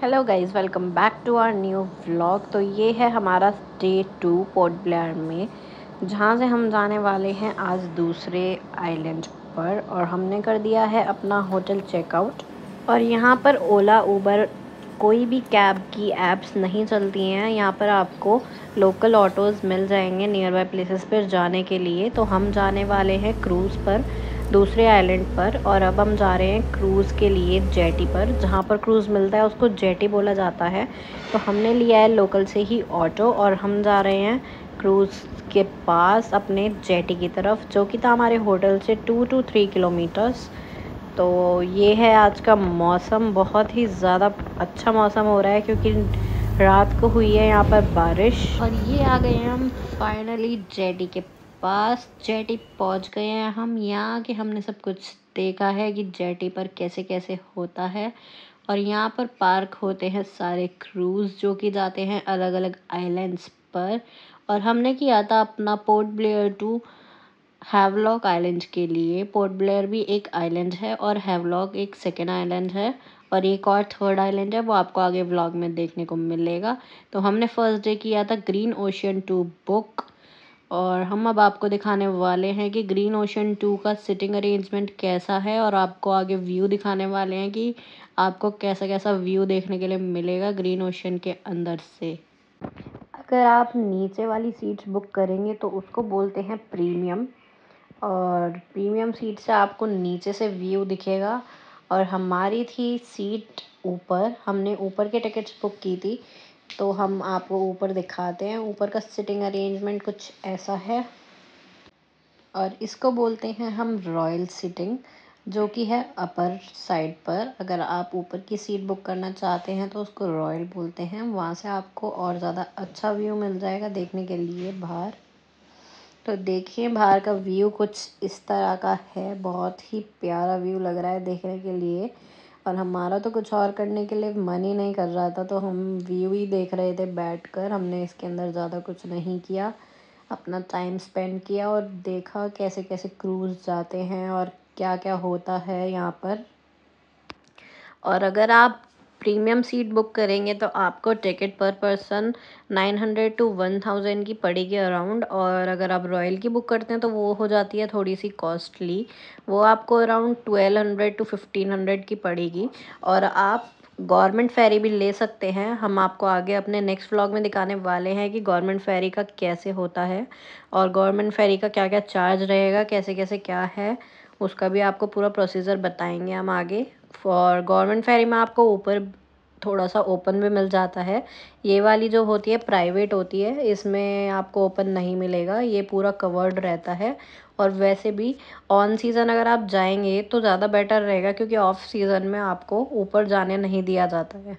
Hello guys, welcome back to our new vlog. तो ये है हमारा डे 2 पोर्ट ब्लेयर में, जहाँ से हम जाने वाले हैं आज दूसरे आइलैंड पर। और हमने कर दिया है अपना होटल चेकआउट। और यहाँ पर ओला उबर कोई भी कैब की ऐप्स नहीं चलती हैं। यहाँ पर आपको लोकल ऑटोज़ मिल जाएंगे नियर बाय प्लेसेस पर जाने के लिए। तो हम जाने वाले हैं क्रूज़ पर दूसरे आइलैंड पर। और अब हम जा रहे हैं क्रूज़ के लिए जेटी पर। जहाँ पर क्रूज़ मिलता है उसको जेटी बोला जाता है। तो हमने लिया है लोकल से ही ऑटो और हम जा रहे हैं क्रूज़ के पास अपने जेटी की तरफ, जो कि था हमारे होटल से 2 to 3 किलोमीटर्स। तो ये है आज का मौसम, बहुत ही ज़्यादा अच्छा मौसम हो रहा है क्योंकि रात को हुई है यहाँ पर बारिश। और ये आ गए हम फाइनली जेटी के पास। जेटी पहुँच गए हैं हम। यहाँ के हमने सब कुछ देखा है कि जेटी पर कैसे कैसे होता है। और यहाँ पर पार्क होते हैं सारे क्रूज़ जो कि जाते हैं अलग अलग आइलैंड्स पर। और हमने किया था अपना पोर्ट ब्लेयर टू हैवलॉक आइलैंड के लिए। पोर्ट ब्लेयर भी एक आइलैंड है और हैवलॉक एक सेकेंड आइलैंड है, और एक और थर्ड आइलैंड है, वो आपको आगे व्लॉग में देखने को मिलेगा। तो हमने फर्स्ट डे किया था ग्रीन ओशियन 2 बुक। और हम अब आपको दिखाने वाले हैं कि ग्रीन ओशियन 2 का सिटिंग अरेंजमेंट कैसा है, और आपको आगे व्यू दिखाने वाले हैं कि आपको कैसा कैसा व्यू देखने के लिए मिलेगा ग्रीन ओशियन के अंदर से। अगर आप नीचे वाली सीट्स बुक करेंगे तो उसको बोलते हैं प्रीमियम। और प्रीमियम सीट से आपको नीचे से व्यू दिखेगा। और हमारी थी सीट ऊपर, हमने ऊपर के टिकट्स बुक की थी। तो हम आपको ऊपर दिखाते हैं। ऊपर का सिटिंग अरेंजमेंट कुछ ऐसा है, और इसको बोलते हैं हम रॉयल सीटिंग, जो कि है अपर साइड पर। अगर आप ऊपर की सीट बुक करना चाहते हैं तो उसको रॉयल बोलते हैं। वहाँ से आपको और ज़्यादा अच्छा व्यू मिल जाएगा देखने के लिए बाहर। तो देखिए बाहर का व्यू कुछ इस तरह का है, बहुत ही प्यारा व्यू लग रहा है देखने के लिए। और हमारा तो कुछ और करने के लिए मन ही नहीं कर रहा था, तो हम व्यू ही देख रहे थे बैठकर। हमने इसके अंदर ज़्यादा कुछ नहीं किया, अपना टाइम स्पेंड किया और देखा कैसे कैसे क्रूज़ जाते हैं और क्या क्या होता है यहाँ पर। और अगर आप प्रीमियम सीट बुक करेंगे तो आपको टिकट पर पर्सन 900 to 1000 की पड़ेगी अराउंड। और अगर आप रॉयल की बुक करते हैं तो वो हो जाती है थोड़ी सी कॉस्टली, वो आपको अराउंड 1200 to 1500 की पड़ेगी। और आप गवर्नमेंट फेरी भी ले सकते हैं। हम आपको आगे अपने नेक्स्ट व्लॉग में दिखाने वाले हैं कि गवर्नमेंट फेरी का कैसे होता है, और गवर्नमेंट फेरी का क्या क्या चार्ज रहेगा, कैसे कैसे क्या है, उसका भी आपको पूरा प्रोसीजर बताएंगे हम आगे। और गवर्नमेंट फेरी में आपको ऊपर थोड़ा सा ओपन भी मिल जाता है। ये वाली जो होती है प्राइवेट होती है, इसमें आपको ओपन नहीं मिलेगा, ये पूरा कवर्ड रहता है। और वैसे भी ऑन सीज़न अगर आप जाएंगे तो ज़्यादा बेटर रहेगा, क्योंकि ऑफ सीज़न में आपको ऊपर जाने नहीं दिया जाता है।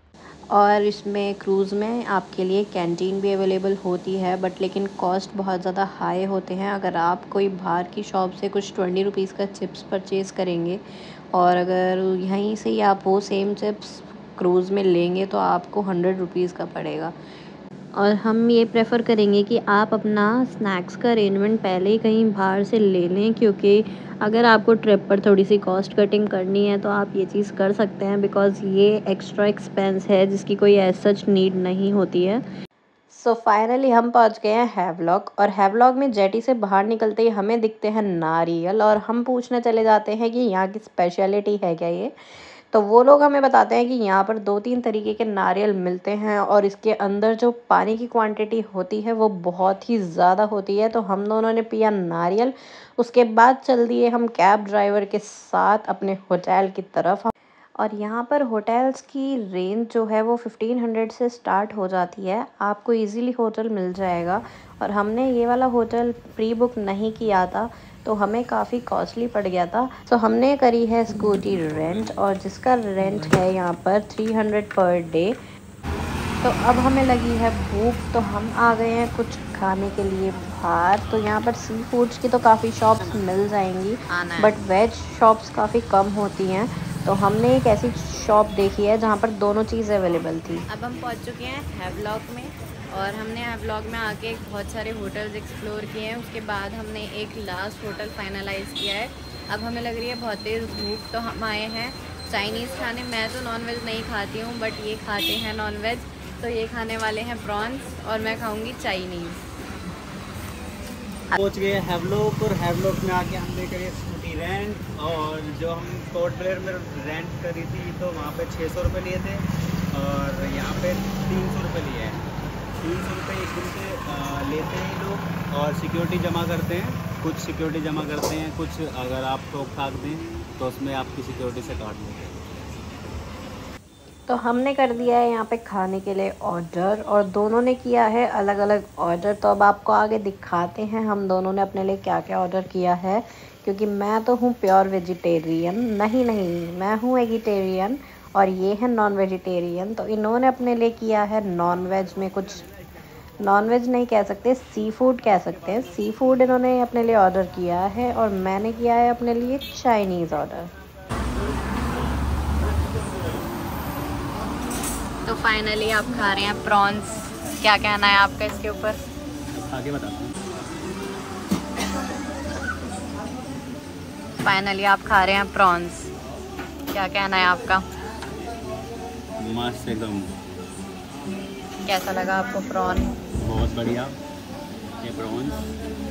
और इसमें क्रूज़ में आपके लिए कैंटीन भी अवेलेबल होती है, बट लेकिन कॉस्ट बहुत ज़्यादा हाई होते हैं। अगर आप कोई बाहर की शॉप से कुछ 20 रुपीज़ का चिप्स परचेज़ करेंगे, और अगर यहीं से ही आप वो सेम चिप्स क्रूज़ में लेंगे तो आपको 100 रुपीज़ का पड़ेगा। और हम ये प्रेफर करेंगे कि आप अपना स्नैक्स का अरेंजमेंट पहले ही कहीं बाहर से ले लें, क्योंकि अगर आपको ट्रिप पर थोड़ी सी कॉस्ट कटिंग करनी है तो आप ये चीज़ कर सकते हैं, बिकॉज़ ये एक्स्ट्रा एक्सपेंस है जिसकी कोई एज सच नीड नहीं होती है। सो फाइनली हम पहुंच गए हैं हैवलॉक। और हैवलॉक में जेटी से बाहर निकलते ही हमें दिखते हैं नारियल, और हम पूछने चले जाते हैं कि यहाँ की स्पेशलिटी है क्या ये। तो वो लोग हमें बताते हैं कि यहाँ पर 2-3 तरीके के नारियल मिलते हैं, और इसके अंदर जो पानी की क्वांटिटी होती है वो बहुत ही ज़्यादा होती है। तो हम दोनों ने पिया नारियल, उसके बाद चल दिए हम कैब ड्राइवर के साथ अपने होटल की तरफ। और यहाँ पर होटल्स की रेंज जो है वो 1500 से स्टार्ट हो जाती है, आपको इजीली होटल मिल जाएगा। और हमने ये वाला होटल प्री बुक नहीं किया था, तो हमें काफ़ी कॉस्टली पड़ गया था। तो हमने करी है स्कूटी रेंट, और जिसका रेंट है यहाँ पर 300 पर डे। तो अब हमें लगी है भूख, तो हम आ गए हैं कुछ खाने के लिए बाहर। तो यहाँ पर सी फूड्स की तो काफ़ी शॉप्स मिल जाएंगी, बट वेज शॉप्स काफ़ी कम होती हैं। तो हमने एक ऐसी शॉप देखी है जहाँ पर दोनों चीज़ अवेलेबल थी। अब हम पहुँच चुके हैं हैवलॉक में, और हमने हैवलॉक में आके बहुत सारे होटल्स एक्सप्लोर किए हैं। उसके बाद हमने एक लास्ट होटल फाइनलाइज़ किया है। अब हमें लग रही है बहुत तेज़ भूख, तो हम आए हैं चाइनीज़ खाने। मैं तो नॉनवेज नहीं खाती हूँ, बट ये खाते हैं नॉनवेज, तो ये खाने वाले हैं प्रॉन्स और मैं खाऊंगी चाइनीज़। पहुँच गए हैवलॉक, और हैवलॉक में आके हमने करी स्कूटी रेंट, और जो हम पोर्ट ब्लेयर में रेंट करी थी तो वहाँ पे 600 रुपये लिए थे, और यहाँ पे 300 रुपये लिए हैं। 300 रुपये एक दिन के लेते हैं लोग, और सिक्योरिटी जमा करते हैं। कुछ सिक्योरिटी जमा करते हैं, कुछ अगर आप ठोक ठाक दें तो उसमें आपकी सिक्योरिटी से काट लेंगे। तो हमने कर दिया है यहाँ पे खाने के लिए ऑर्डर, और दोनों ने किया है अलग अलग ऑर्डर। तो अब आपको आगे दिखाते हैं हम दोनों ने अपने लिए क्या क्या ऑर्डर किया है, क्योंकि मैं तो हूँ प्योर वेजिटेरियन, नहीं मैं हूँ एगिटेरियन और ये है नॉन वेजिटेरियन। तो इन्होंने अपने लिए किया है नॉन वेज में कुछ, नॉन वेज नहीं कह सकते, सी फूड कह सकते हैं। सी फूड इन्होंने अपने लिए ऑर्डर किया है, और मैंने किया है अपने लिए चाइनीज़ ऑर्डर। तो फाइनली आप खा रहे हैं प्रॉन्स। क्या कहना है आपका इसके ऊपर? आगे बताता हूँ। फाइनली आप खा रहे हैं प्रॉन्स, क्या कहना है आपका? मस्त एकदम। कैसा लगा आपको प्रॉन? बहुत बढ़िया ये प्रॉन्स।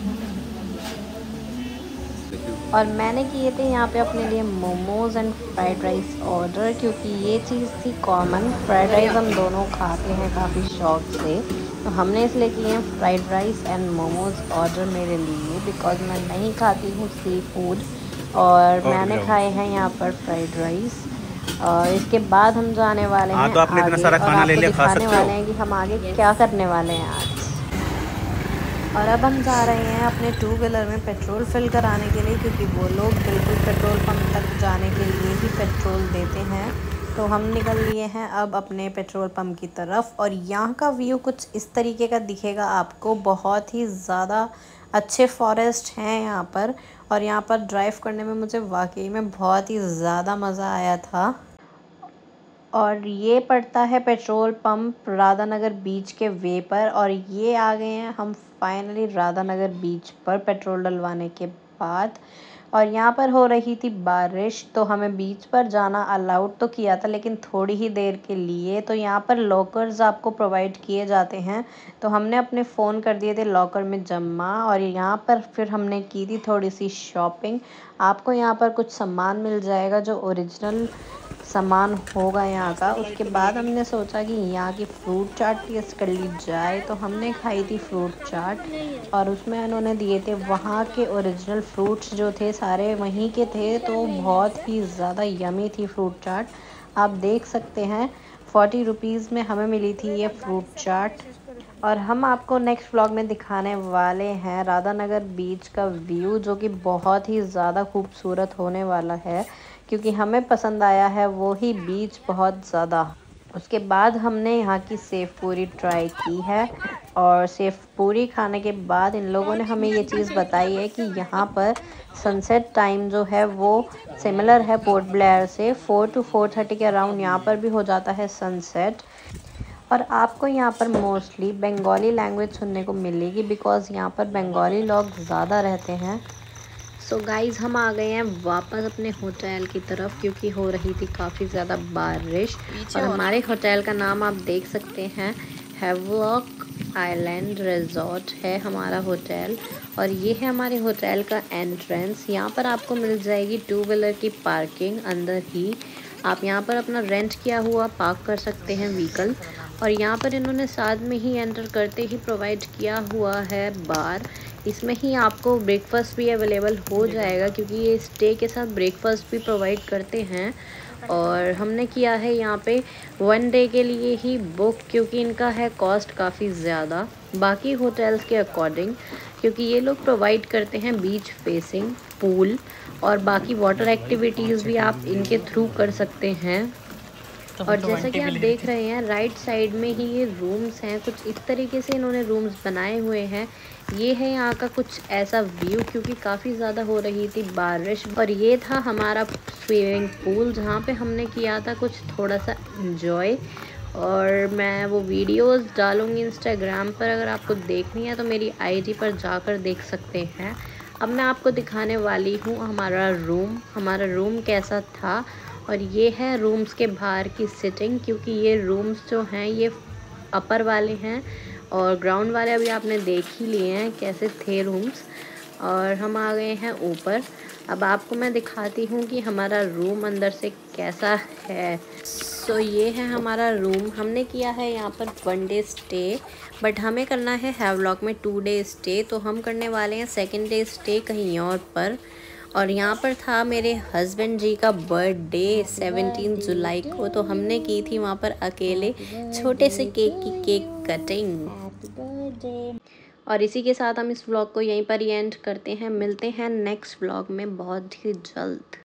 और मैंने किए थे यहाँ पे अपने लिए momos and fried rice order, क्योंकि ये चीज़ थी कॉमन। फ्राइड राइस हम दोनों खाते हैं काफ़ी शौक से, तो हमने इसलिए किए हैं fried rice and momos order मेरे लिए, बिकॉज मैं नहीं खाती हूँ सी फूड। और मैंने खाए हैं यहाँ पर फ्राइड राइस, और इसके बाद हम जाने वाले हैं तो आपने इतना सारा खाना ले लिया, खा सकते हो। वाले हैं कि हम आगे क्या करने वाले हैं आज। और अब हम जा रहे हैं अपने 2 व्हीलर में पेट्रोल फिल कराने के लिए, क्योंकि वो लोग बिल्कुल पेट्रोल पंप तक जाने के लिए ही पेट्रोल देते हैं। तो हम निकल लिए हैं अब अपने पेट्रोल पंप की तरफ, और यहाँ का व्यू कुछ इस तरीके का दिखेगा आपको। बहुत ही ज़्यादा अच्छे फॉरेस्ट हैं यहाँ पर, और यहाँ पर ड्राइव करने में मुझे वाकई में बहुत ही ज़्यादा मज़ा आया था। और ये पड़ता है पेट्रोल पंप राधानगर बीच के वे पर, और ये आ गए हैं हम फाइनली राधानगर बीच पर पेट्रोल डलवाने के बाद। और यहाँ पर हो रही थी बारिश, तो हमें बीच पर जाना अलाउड तो किया था, लेकिन थोड़ी ही देर के लिए। तो यहाँ पर लॉकर्स आपको प्रोवाइड किए जाते हैं, तो हमने अपने फ़ोन कर दिए थे लॉकर में जमा, और यहाँ पर फिर हमने की थी थोड़ी सी शॉपिंग। आपको यहाँ पर कुछ सामान मिल जाएगा जो ओरिजिनल सामान होगा यहाँ का। उसके बाद हमने सोचा कि यहाँ की फ्रूट चाट टेस्ट कर ली जाए, तो हमने खाई थी फ्रूट चाट, और उसमें उन्होंने दिए थे वहाँ के ओरिजिनल फ्रूट्स जो थे सारे वहीं के थे, तो बहुत ही ज़्यादा यमी थी फ्रूट चाट। आप देख सकते हैं 40 रुपीज़ में हमें मिली थी ये फ्रूट चाट। और हम आपको नेक्स्ट व्लॉग में दिखाने वाले हैं राधानगर बीच का व्यू, जो कि बहुत ही ज़्यादा खूबसूरत होने वाला है, क्योंकि हमें पसंद आया है वो ही बीच बहुत ज़्यादा। उसके बाद हमने यहाँ की सेव पूरी ट्राई की है, और सेव पूरी खाने के बाद इन लोगों ने हमें ये चीज़ बताई है कि यहाँ पर सनसेट टाइम जो है वो सिमिलर है पोर्ट ब्लेयर से। 4 to 4:30 के अराउंड यहाँ पर भी हो जाता है सनसेट। और आपको यहाँ पर मोस्टली बंगाली लैंग्वेज सुनने को मिलेगी, बिकॉज़ यहाँ पर बंगाली लोग ज़्यादा रहते हैं। सो गाइज़ हम आ गए हैं वापस अपने होटल की तरफ, क्योंकि हो रही थी काफ़ी ज़्यादा बारिश। और हमारे होटल का नाम आप देख सकते हैं, हैवलॉक आइलैंड रिजॉर्ट है हमारा होटल। और ये है हमारे होटल का एंट्रेंस। यहाँ पर आपको मिल जाएगी 2 व्हीलर की पार्किंग अंदर ही। आप यहाँ पर अपना रेंट किया हुआ पार्क कर सकते हैं व्हीकल। और यहाँ पर इन्होंने साथ में ही एंटर करते ही प्रोवाइड किया हुआ है बार। इसमें ही आपको ब्रेकफास्ट भी अवेलेबल हो जाएगा, क्योंकि ये स्टे के साथ ब्रेकफास्ट भी प्रोवाइड करते हैं। और हमने किया है यहाँ पे 1 डे के लिए ही बुक, क्योंकि इनका है कॉस्ट काफ़ी ज़्यादा बाकी होटल्स के अकॉर्डिंग, क्योंकि ये लोग प्रोवाइड करते हैं बीच फेसिंग पूल, और बाकी वाटर एक्टिविटीज़ भी आप इनके थ्रू कर सकते हैं। और जैसा कि आप देख रहे हैं राइट साइड में ही ये रूम्स हैं, कुछ इस तरीके से इन्होंने रूम्स बनाए हुए हैं। ये है यहाँ का कुछ ऐसा व्यू, क्योंकि काफ़ी ज़्यादा हो रही थी बारिश। और ये था हमारा स्विमिंग पूल, जहाँ पे हमने किया था कुछ थोड़ा सा एंजॉय। और मैं वो वीडियोस डालूँगी इंस्टाग्राम पर, अगर आपको देखनी है तो मेरी आईडी पर जाकर देख सकते हैं। अब मैं आपको दिखाने वाली हूँ हमारा रूम कैसा था। और ये है रूम्स के बाहर की सिटिंग, क्योंकि ये रूम्स जो हैं ये अपर वाले हैं और ग्राउंड वाले अभी आपने देख ही लिए हैं कैसे थे रूम्स। और हम आ गए हैं ऊपर। अब आपको मैं दिखाती हूँ कि हमारा रूम अंदर से कैसा है। सो ये है हमारा रूम। हमने किया है यहाँ पर 1 डे स्टे, बट हमें करना है हैवलॉक में 2 डे स्टे, तो हम करने वाले हैं 2nd डे स्टे कहीं और पर। और यहाँ पर था मेरे हस्बैंड जी का बर्थडे 17 जुलाई को, तो हमने की थी वहाँ पर अकेले छोटे से केक की केक कटिंग। और इसी के साथ हम इस व्लॉग को यहीं पर ही एंड करते हैं। मिलते हैं नेक्स्ट व्लॉग में बहुत ही जल्द।